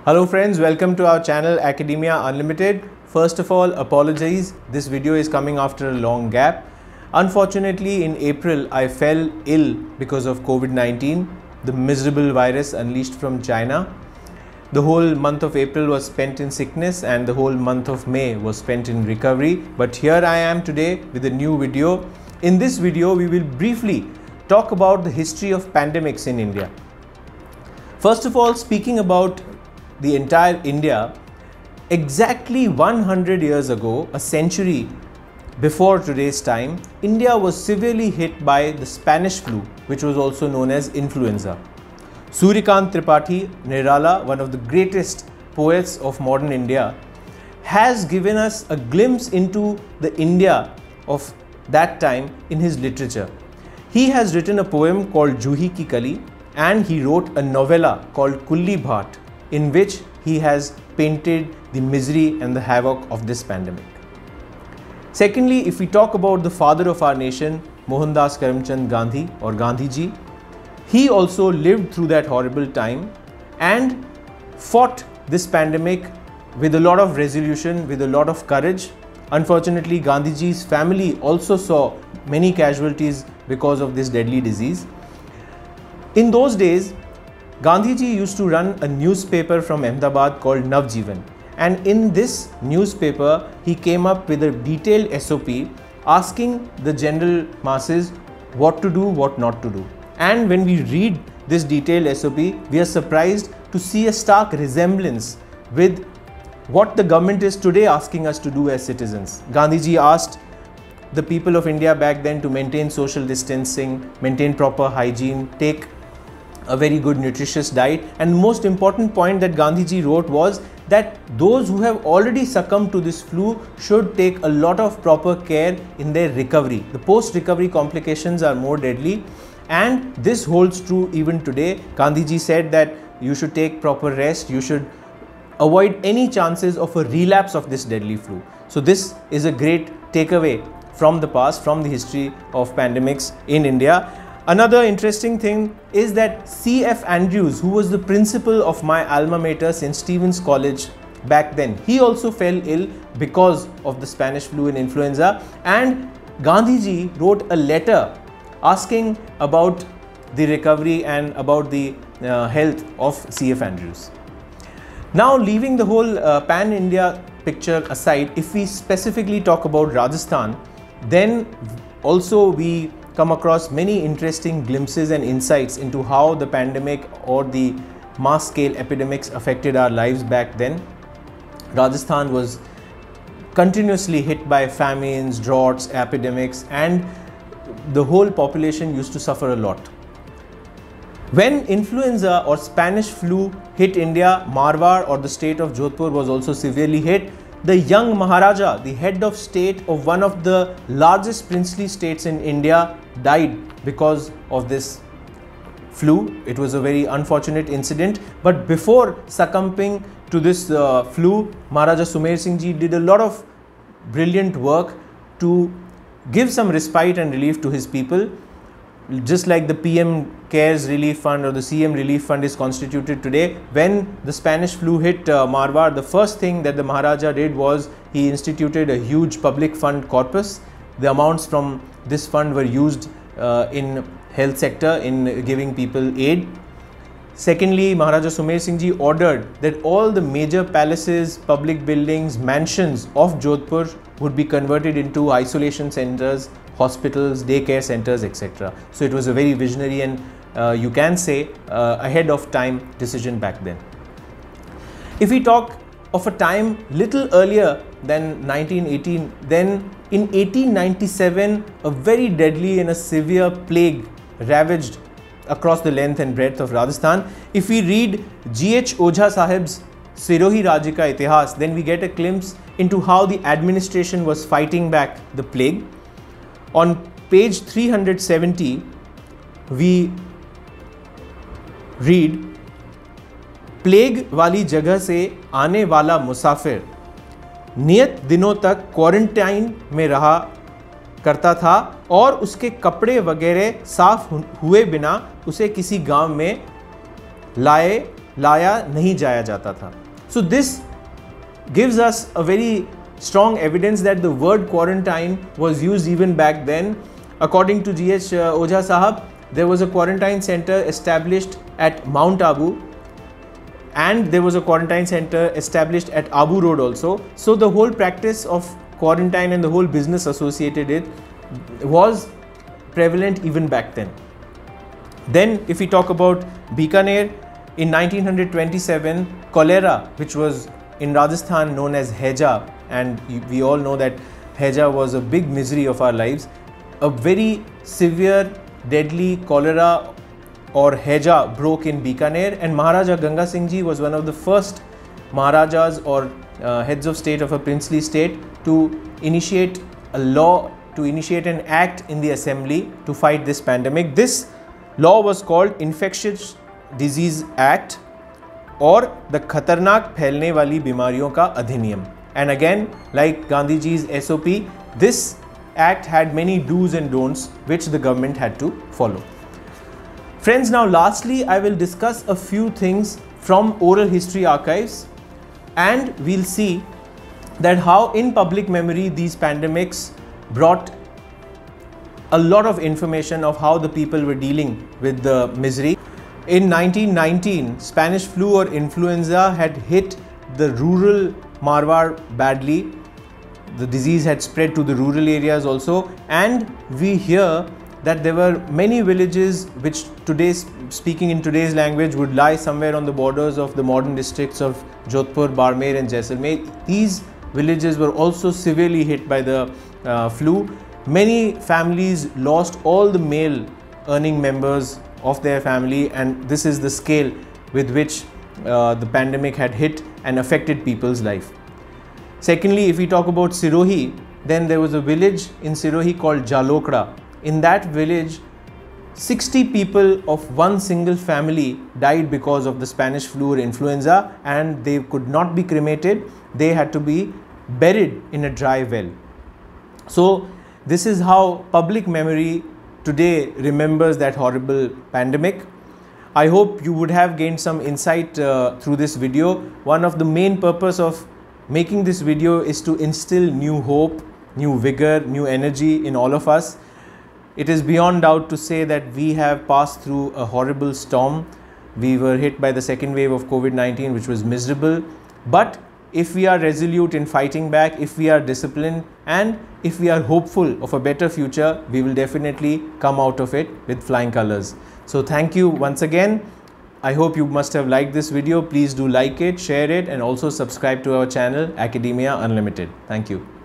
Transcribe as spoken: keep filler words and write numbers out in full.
Hello friends, welcome to our channel Academia Unlimited. First of all, apologies, this video is coming after a long gap. Unfortunately, in April, I fell ill because of COVID nineteen, the miserable virus unleashed from China. The whole month of April was spent in sickness and the whole month of May was spent in recovery. But here I am today with a new video. In this video, we will briefly talk about the history of pandemics in India. First of all, speaking about the entire India, exactly one hundred years ago, a century before today's time, India was severely hit by the Spanish flu, which was also known as influenza. Suryakant Tripathi Nirala, one of the greatest poets of modern India, has given us a glimpse into the India of that time in his literature. He has written a poem called Juhi Ki Kali and he wrote a novella called Kulli Bhat, in which he has painted the misery and the havoc of this pandemic. Secondly, if we talk about the father of our nation, Mohandas Karamchand Gandhi or Gandhi ji, he also lived through that horrible time and fought this pandemic with a lot of resolution, with a lot of courage. Unfortunately, Gandhi ji's family also saw many casualties because of this deadly disease. In those days, Gandhiji used to run a newspaper from Ahmedabad called Navjeevan, and in this newspaper he came up with a detailed S O P asking the general masses what to do, what not to do. And when we read this detailed S O P, we are surprised to see a stark resemblance with what the government is today asking us to do as citizens. Gandhiji asked the people of India back then to maintain social distancing, maintain proper hygiene, take a very good nutritious diet, and the most important point that Gandhiji wrote was that those who have already succumbed to this flu should take a lot of proper care in their recovery. The post-recovery complications are more deadly, and this holds true even today. Gandhiji said that you should take proper rest, you should avoid any chances of a relapse of this deadly flu. So this is a great takeaway from the past, from the history of pandemics in India. Another interesting thing is that C F Andrews, who was the principal of my alma mater, Saint Stephen's College back then, he also fell ill because of the Spanish flu and influenza, and Gandhiji wrote a letter asking about the recovery and about the uh, health of C F Andrews. Now, leaving the whole uh, pan-India picture aside, if we specifically talk about Rajasthan, then also we come across many interesting glimpses and insights into how the pandemic or the mass scale epidemics affected our lives back then. Rajasthan was continuously hit by famines, droughts, epidemics, and the whole population used to suffer a lot. When influenza or Spanish flu hit India, Marwar or the state of Jodhpur was also severely hit. The young Maharaja, the head of state of one of the largest princely states in India, died because of this flu. It was a very unfortunate incident. But before succumbing to this uh, flu, Maharaja Sumer Singh ji did a lot of brilliant work to give some respite and relief to his people. Just like the P M Cares Relief Fund or the C M Relief Fund is constituted today, when the Spanish flu hit uh, Marwar, the first thing that the Maharaja did was he instituted a huge public fund corpus. The amounts from this fund were used uh, in health sector in giving people aid. Secondly, Maharaja Sumer Singh ji ordered that all the major palaces, public buildings, mansions of Jodhpur would be converted into isolation centers, hospitals, daycare centers, et cetera. So it was a very visionary and uh, you can say uh, ahead of time decision back then. If we talk of a time little earlier than nineteen eighteen, then in eighteen ninety-seven, a very deadly and a severe plague ravaged across the length and breadth of Rajasthan. If we read G H Ojha Sahib's Sirohi Raj Ka Itihas, then we get a glimpse into how the administration was fighting back the plague. On page three hundred seventy, we read, plague वाली जगह से आने वाला मुसाफिर नियत दिनों तक quarantine में रहा करता था और उसके कपड़े वगैरह साफ हुए बिना उसे किसी गांव में लाए लाया नहीं जाया जाता था. So this gives us a very strong evidence that the word quarantine was used even back then. According to G H Uh, Ojha Sahab, there was a quarantine center established at Mount Abu, and there was a quarantine center established at Abu Road also. So the whole practice of quarantine and the whole business associated it was prevalent even back then. Then if we talk about Bikaner, in nineteen twenty-seven, cholera, which was in Rajasthan known as Heja, and we all know that Heja was a big misery of our lives, a very severe, deadly cholera or Heja broke in Bikaner, and Maharaja Ganga Singh Ji was one of the first Maharajas or uh, heads of state of a princely state to initiate a law, to initiate an act in the assembly to fight this pandemic. This law was called Infectious Disease Act or the Khatarnak Phailne Wali Bimariyon Ka Adhiniyam. And again, like Gandhi Ji's S O P, this act had many do's and don'ts which the government had to follow. Friends, now lastly, I will discuss a few things from oral history archives, and we'll see that how in public memory these pandemics brought a lot of information of how the people were dealing with the misery. In nineteen nineteen, Spanish flu or influenza had hit the rural Marwar badly. The disease had spread to the rural areas also, and we hear that there were many villages which today, speaking in today's language, would lie somewhere on the borders of the modern districts of Jodhpur, Barmer and Jaisalmer. These villages were also severely hit by the uh, flu. Many families lost all the male earning members of their family, and this is the scale with which uh, the pandemic had hit and affected people's life. Secondly, if we talk about Sirohi, then there was a village in Sirohi called Jalokda. In that village, sixty people of one single family died because of the Spanish flu or influenza, and they could not be cremated. They had to be buried in a dry well. So this is how public memory today remembers that horrible pandemic. I hope you would have gained some insight uh, through this video. One of the main purpose of making this video is to instill new hope, new vigor, new energy in all of us. It is beyond doubt to say that we have passed through a horrible storm. We were hit by the second wave of COVID nineteen, which was miserable. But if we are resolute in fighting back, if we are disciplined, and if we are hopeful of a better future, we will definitely come out of it with flying colors. So thank you once again. I hope you must have liked this video. Please do like it, share it, and also subscribe to our channel Academia Unlimited. Thank you.